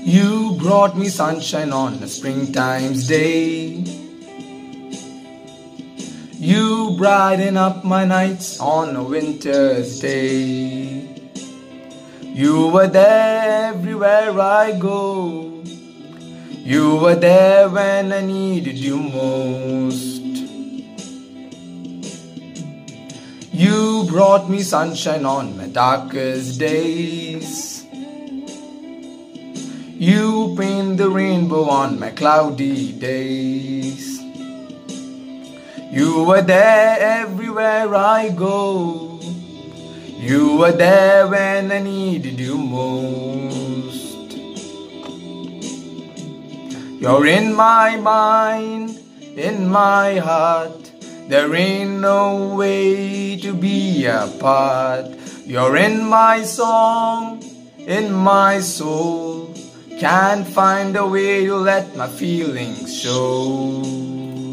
You brought me sunshine on a springtime's day. You brighten up my nights on a winter's day. You were there everywhere I go. You were there when I needed you most. You brought me sunshine on my darkest days. You paint the rainbow on my cloudy days. You were there everywhere I go. You were there when I needed you most. You're in my mind, in my heart. There ain't no way to be apart. You're in my song, in my soul. Can't find a way to let my feelings show.